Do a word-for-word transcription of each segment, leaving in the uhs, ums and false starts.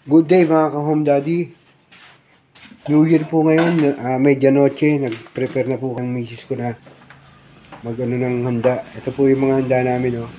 Good day mga ka-home daddy. New Year po ngayon, uh, medianoche. Nag-prepare na po ang misis ko na mag-ano ng handa. Ito po yung mga handa namin, oh.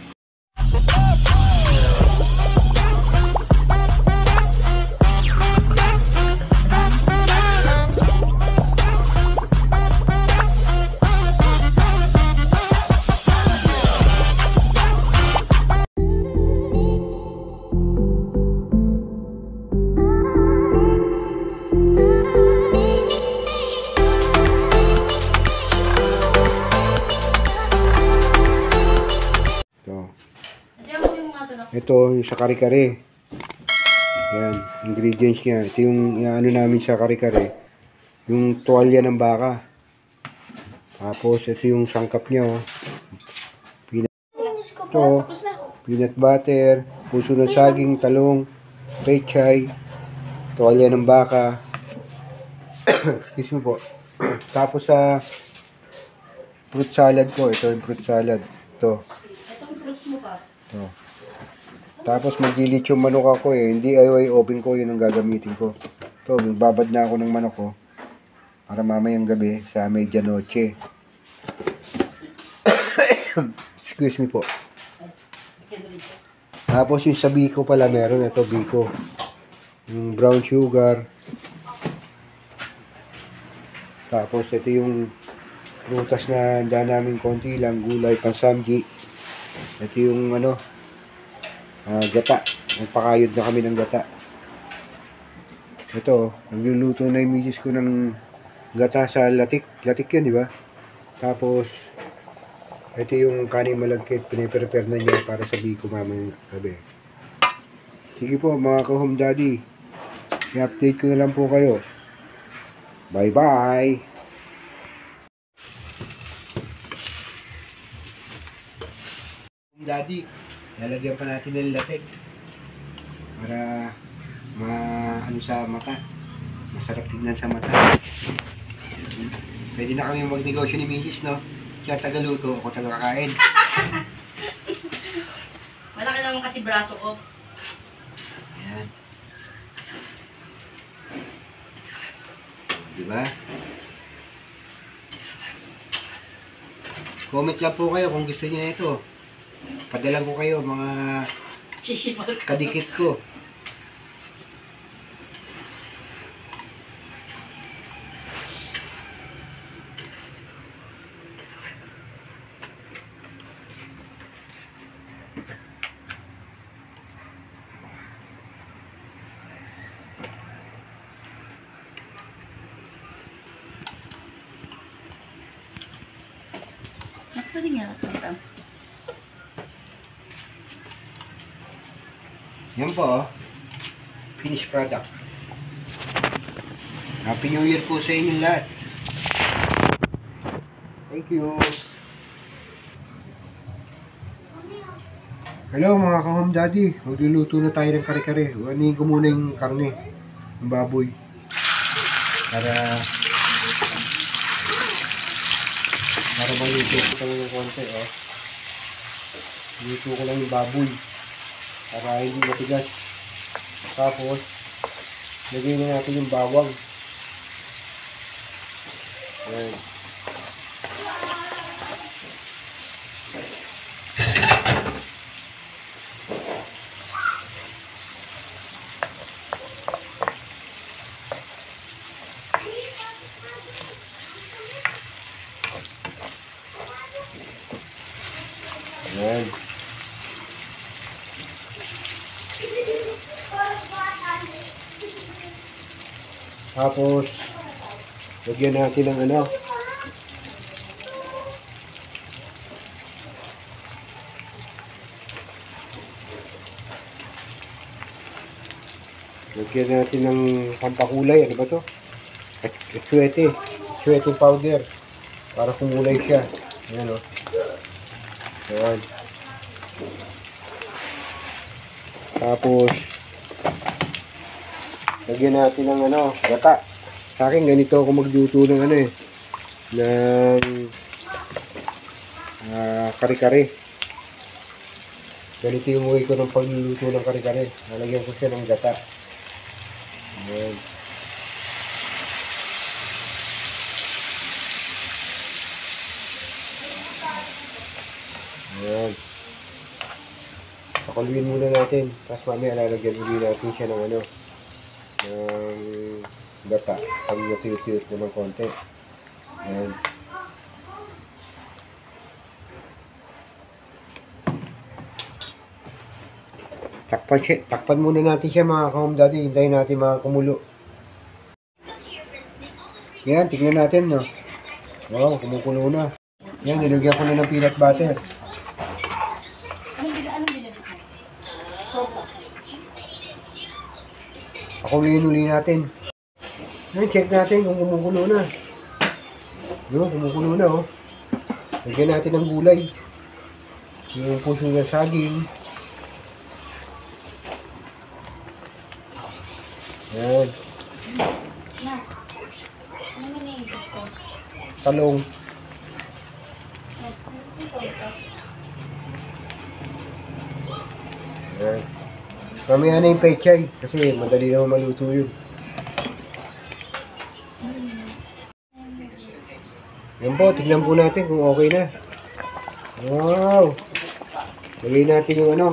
Ito yung sa kare-kare. Yan, ingredients niya. Ito yung, yung ano namin sa kare-kare. Yung tuwalya ng baka. Tapos ito yung sangkap niya, oh. Peanut, ito, peanut butter, puso ng saging, talong, pechay, tuwalya ng baka. Excuse me po. Tapos sa uh, fruit salad po. Ito yung fruit salad. Ito. Itong fruits mo pa. Ito. Tapos mag-dilit yung manok ako eh. Hindi D I Y oven ko, yun ang gagamitin ko. Ito, magbabad na ako ng manok ko. Para mamayang gabi sa medianoche. Excuse me po. Tapos yung sa biko pala meron. Ito biko. Yung brown sugar. Tapos ito yung prutas na handa namin konti lang. Gulay, pansamji. Ito yung ano, Uh, gata. Nagpakayod na kami ng gata. Ito, nagluluto na yung misis ko ng gata sa latik. Latik yan, di ba? Tapos, ito yung kaning malagkit. Piniprepare na niya para sa biko mamayang gabi. Sige po, mga ka-home daddy. I-update ko na lang po kayo. Bye-bye! Daddy, lalagyan pa natin ng latik para ma ano sa mata, masarap tignan sa mata. Pwede na kami magnegosyo ni misis, no? Siya tagaluto, ako tagakain. Malaki naman kasi braso ko. Ayan, diba? Comment lang po kayo kung gusto niyo na ito. Padalan ko kayo mga kadikit ko. Pwede nga ito. Yan po, finished product. Happy New Year po sa inyong lahat. Thank you. Hello mga ka-home daddy. Magluluto na tayo ng kare-kare. Uwanin ko muna yung karne, yung baboy. Para para maluto ko tayo ng konti, oh. Luto ko lang yung baboy para hindi matigas. Tapos lagay na natin yung bawang. Ayan. Ayan. Tapos, lagyan natin ng ano, lagyan natin ng pampakulay. Ano ba to? Etsuete. Etsuete powder. Para kumulay siya. Ayan, o. Ayan. Tapos, lagyan natin ng ano, gata. Sa akin, ganito ako magluto ng ano eh, ng uh, kare-kare. Ganito yung way ko ng pagluluto ng kare-kare. Nalagyan ko siya ng gata. Ayan. Ayan. Pakuluin muna natin. Tapos mamaya lalagyan ulit natin siya ng ano, ng gata. Pag natiyot-tiyot mo ng konti. Ayan. Takpan, siya, takpan muna natin siya mga ka-home daddy. Hintayin natin mga kumulo. Yan, tignan natin, no. Wow, kumukulo na. Yan, nilagyan ko na ng peanut butter. Anong bila, anong binabit mo? Probox. Pakuliin uli natin. Yan, check natin kung kumukulo na. No, kumukulo na, oh. Lagyan natin ng gulay. Yung puso ng saging. Yan, Na. Ano mo naisip ko? talong. Yan. Mamaya na yung pechay kasi madali naman maluto yun. Yan po, tignan po natin kung okay na. Wow! Lagay natin yung ano,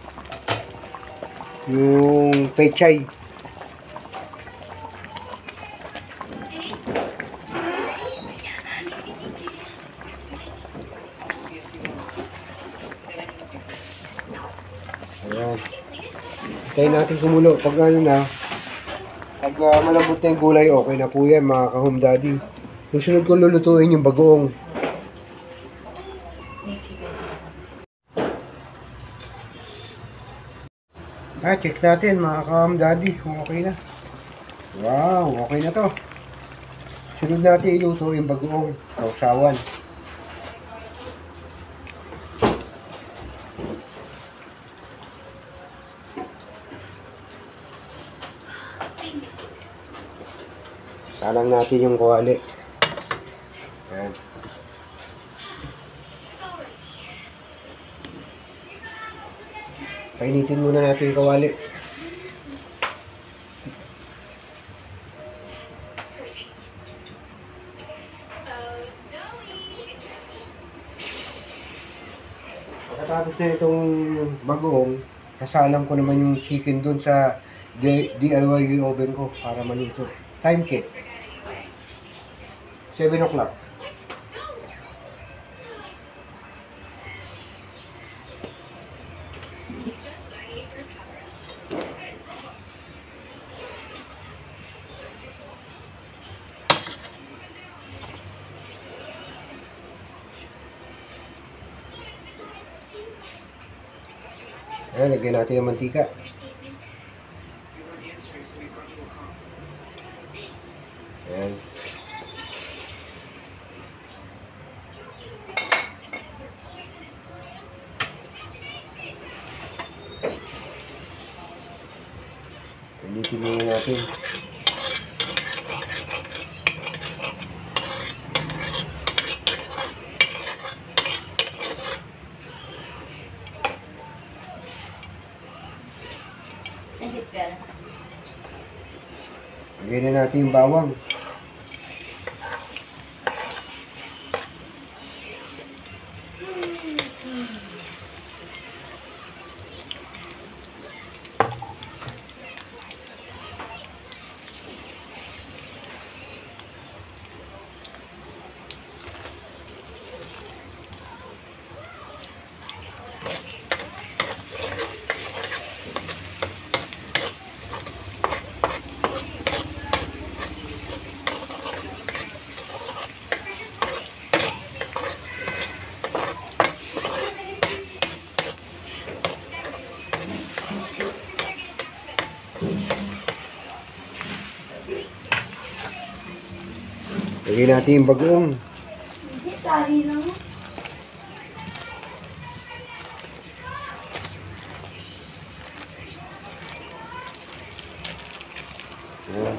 yung pechay. Ayan. Hintayin natin kumulo. Pag ano na, pag uh, malambot na yung gulay, okay na po yan mga ka-home daddy. Yung sunod ko lulutuin yung bagoong. Ah, check natin mga ka-home daddy kung okay na. Wow, okay na to. Sunod natin iluto yung bagoong sausawan. Salang natin yung kawali. Ayan. Painitin muna natin yung kawali. Pagkatapos na itong bagoong, sasalang ko naman yung chicken dun sa D I Y oven ko para maluto. Time check. seven o'clock. Ayan, lagyan natin ng mantika. Ayan. Pinitin muna natin. Nahit ka na. Lagyan na natin yung bawang. Lagyan natin yung bagoong. Hindi, tari lang. Ayan.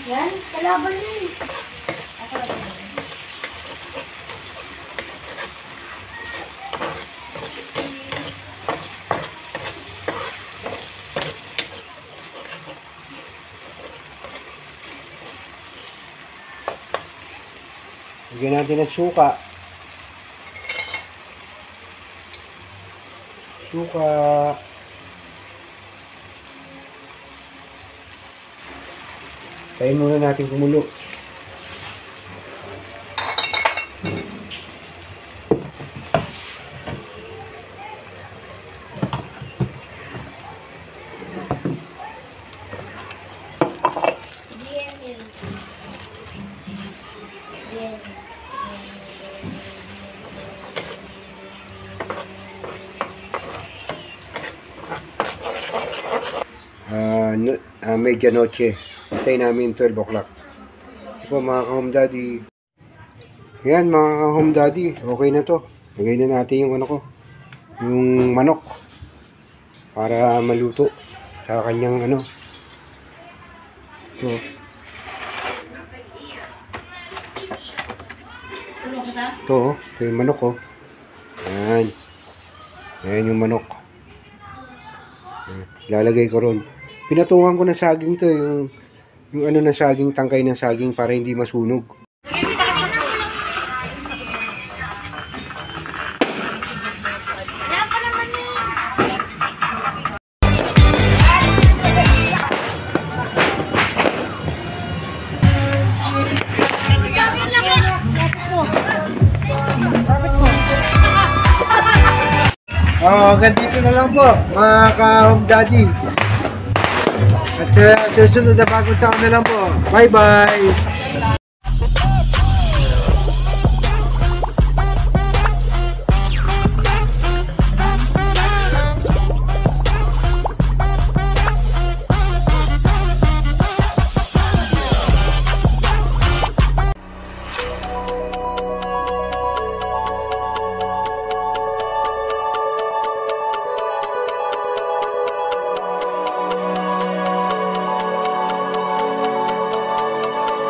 Yan, kalaban yun. Ako lang yun. Lagyan natin ng suka. Suka. Tayin muna natin kumulo. Yan yun. Yan. Ah, no, ah, medianoche. Hintayin namin twelve o'clock. Ito po mga ka-home daddy. Yan mga ka-home daddy. Okay na to. Lagay na natin yung ano ko. Yung manok. Para maluto. Sa kanyang ano. Ito. Tulong kita? Ito oh. Ito yung manok oh. Yan. Yan yung manok. Yan. Lalagay ko ron. Pinatungan ko ng saging to. Yung, yung ano ng saging. Tangkay ng saging para hindi masunog. Wala pa naman yun. Oh, ganito na lang po, mga ka-home daddy. At sa susunod na bagong taon na lang po. Bye-bye!